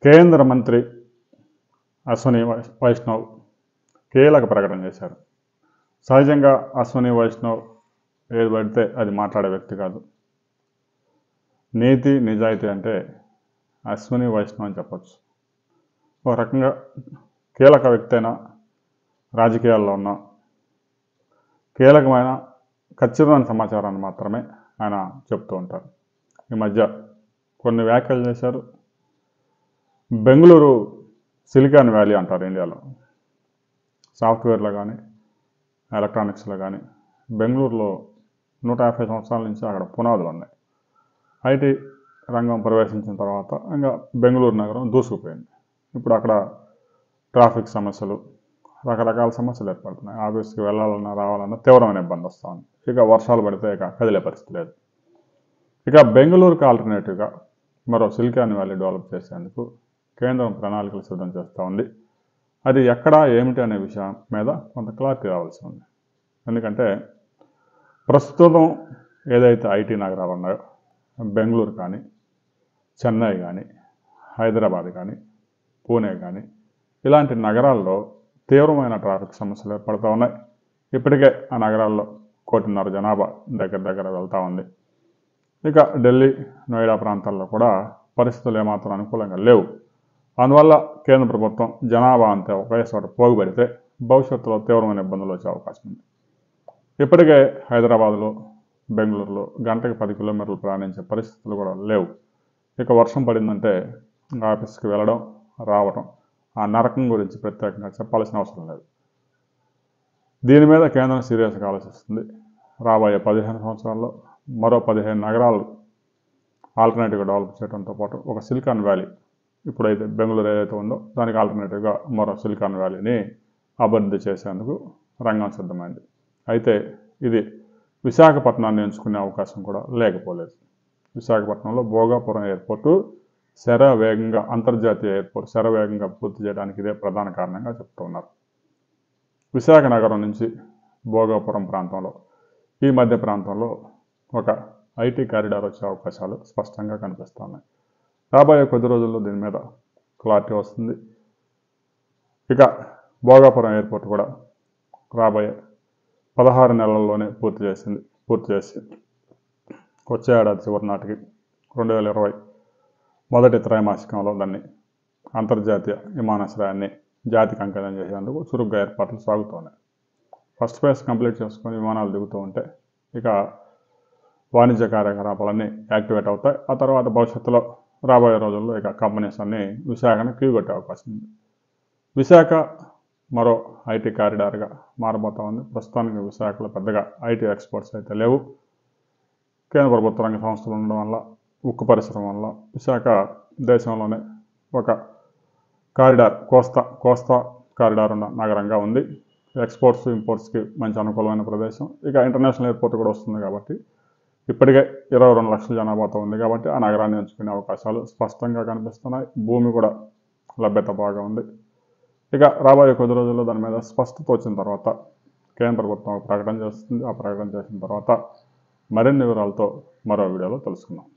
కేంద్ర మంత్రి అశ్విని వైష్ణవ్ కీలక ప్రకటన చేశారు. సహజంగా అశ్విని వైష్ణవ్ ఏది పడితే అది మాట్లాడే వ్యక్తి కాదు. నీతి నిజాయితీ అంటే అశ్విని వైష్ణవ్ అని చెప్పచ్చు. ఒక రకంగా కీలక వ్యక్తి అయినా, రాజకీయాల్లో ఉన్న కీలకమైన ఖచ్చితమైన సమాచారాన్ని మాత్రమే ఆయన చెప్తూ ఉంటారు. ఈ మధ్య కొన్ని వ్యాఖ్యలు చేశారు. బెంగళూరు సిలికాన్ వ్యాలీ అంటారు ఇండియాలో. సాఫ్ట్వేర్లో కానీ ఎలక్ట్రానిక్స్లో కానీ బెంగళూరులో 150 సంవత్సరాల నుంచి అక్కడ పునాదులు ఉన్నాయి. ఐటీ రంగం ప్రవేశించిన తర్వాత ఇంకా బెంగళూరు నగరం దూసుకుపోయింది. ఇప్పుడు అక్కడ ట్రాఫిక్ సమస్యలు, రకరకాల సమస్యలు ఏర్పడుతున్నాయి. ఆఫీస్కి వెళ్ళాలన్నా రావాలన్నా తీవ్రమైన ఇబ్బంది వస్తూ ఉంది. ఇక వర్షాలు పడితే ఇక కదిలే పరిస్థితి లేదు. ఇక బెంగళూరుకి ఆల్టర్నేటివ్గా మరో సిలికాన్ వ్యాలీ డెవలప్ చేసేందుకు కేంద్రం ప్రణాళికలు సిద్ధం చేస్తూ ఉంది. అది ఎక్కడ ఏమిటి అనే విషయం మీద కొంత క్లారిటీ రావాల్సి ఉంది. ఎందుకంటే ప్రస్తుతం ఏదైతే ఐటీ నగరాలు ఉన్నాయో, బెంగళూరు కానీ, చెన్నై కానీ, హైదరాబాద్ కానీ, పూణే కానీ, ఇలాంటి నగరాల్లో తీవ్రమైన ట్రాఫిక్ సమస్యలు ఏర్పడుతూ ఉన్నాయి. ఇప్పటికే ఆ నగరాల్లో 1.5 కోటి జనాభా దగ్గర వెళ్తూ ఉంది. ఇక ఢిల్లీ, నోయిడా ప్రాంతాల్లో కూడా పరిస్థితులు ఏమాత్రం అనుకూలంగా లేవు. అందువల్ల కేంద్ర ప్రభుత్వం జనాభా అంతా ఒకే చోట పోగుపెడితే భవిష్యత్తులో తీవ్రమైన ఇబ్బందులు వచ్చే అవకాశం ఉంది. ఇప్పటికే హైదరాబాద్లో, బెంగళూరులో గంటకి 10 కిలోమీటర్లు ప్రయాణించే పరిస్థితులు కూడా లేవు. ఇక వర్షం పడిందంటే ఆఫీస్కి వెళ్ళడం, రావడం, ఆ నరకం గురించి ప్రత్యేకంగా చెప్పాల్సిన అవసరం లేదు. దీని మీద కేంద్రం సీరియస్గా ఆలోచిస్తుంది. రాబోయే 15 సంవత్సరాల్లో మరో 15 నగరాలు ఆల్టర్నేటివ్గా డెవలప్ చేయడంతో పాటు ఒక సిలికాన్ వ్యాలీ, ఇప్పుడైతే బెంగళూరు ఏదైతే ఉందో దానికి ఆల్టర్నేటివ్గా మరో సిలికాన్ వ్యాలీని అభివృద్ధి చేసేందుకు రంగం సిద్ధమైంది. అయితే ఇది విశాఖపట్నాన్ని ఎంచుకునే అవకాశం కూడా లేకపోలేదు. విశాఖపట్నంలో భోగాపురం ఎయిర్పోర్టు శరవేగంగా, అంతర్జాతీయ ఎయిర్పోర్ట్ శరవేగంగా పూర్తి చేయడానికి ఇదే ప్రధాన కారణంగా చెప్తూ ఉన్నారు. విశాఖ నగరం నుంచి భోగాపురం ప్రాంతంలో, ఈ మధ్య ప్రాంతంలో ఒక ఐటీ కారిడార్ వచ్చే అవకాశాలు స్పష్టంగా కనిపిస్తున్నాయి. రాబోయే కొద్ది రోజుల్లో దీని మీద క్లారిటీ వస్తుంది. ఇక భోగాపురం ఎయిర్పోర్ట్ కూడా రాబోయే 16 నెలల్లోనే పూర్తి చేసి వచ్చే ఏడాది చివరి నాటికి 2020 మొదటి త్రైమాసికంలో దాన్ని అంతర్జాతీయ విమానాశ్రయాన్ని జాతికి అంకితం చేసేందుకు చురుగ్గా ఏర్పాట్లు సాగుతున్నాయి. ఫస్ట్ ఫేజ్ కంప్లీట్ చేసుకొని విమానాలు దిగుతూ ఉంటే ఇక వాణిజ్య కార్యకలాపాలన్నీ యాక్టివేట్ అవుతాయి. ఆ తర్వాత భవిష్యత్తులో రాబోయే రోజుల్లో ఇక కంపెనీస్ అన్నీ విశాఖను క్యూ కొట్టే అవకాశం ఉంది. విశాఖ మరో ఐటీ కారిడార్గా మారబోతా ఉంది. ప్రస్తుతానికి విశాఖలో పెద్దగా ఐటీ ఎక్స్పోర్ట్స్ అయితే లేవు. కేంద్ర ప్రభుత్వ రంగ సంస్థలు ఉండడం వల్ల, ఉక్కు పరిశ్రమ వల్ల విశాఖ దేశంలోనే ఒక కారిడార్, కోస్తా కారిడార్ ఉన్న నగరంగా ఉంది. ఎక్స్పోర్ట్స్, ఇంపోర్ట్స్కి మంచి అనుకూలమైన ప్రదేశం. ఇక ఇంటర్నేషనల్ ఎయిర్పోర్ట్ కూడా వస్తుంది కాబట్టి ఇప్పటికే 22 లక్షల జనాభాతో ఉంది కాబట్టి ఆ నగరాన్ని ఎంచుకునే అవకాశాలు స్పష్టంగా కనిపిస్తున్నాయి. భూమి కూడా లభ్యత బాగా ఉంది. ఇక రాబోయే కొద్ది రోజుల్లో దాని మీద స్పష్టత వచ్చిన తర్వాత కేంద్ర ప్రభుత్వం ప్రకటన చేస్తుంది. ఆ ప్రకటన చేసిన తర్వాత మరిన్ని వివరాలతో మరో వీడియోలో తెలుసుకుందాం.